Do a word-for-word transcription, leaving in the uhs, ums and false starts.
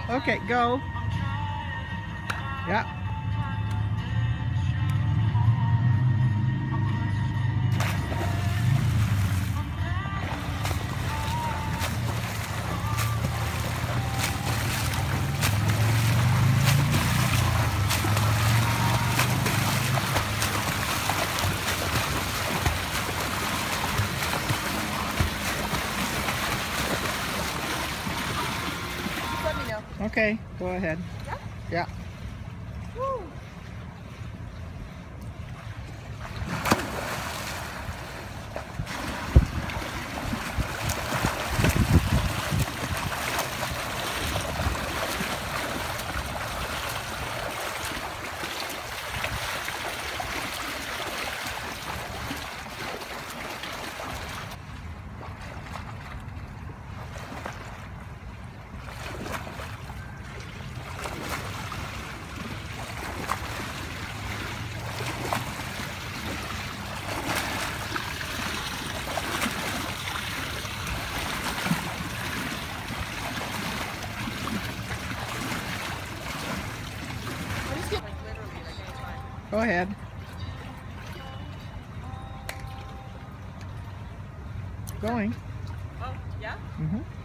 Okay, go. Yeah. Let me know. Okay, go ahead. Yeah? Yeah. Woo. I'm just getting, like, literally, like, anytime. Go ahead. Going. Oh, yeah? Mm-hmm.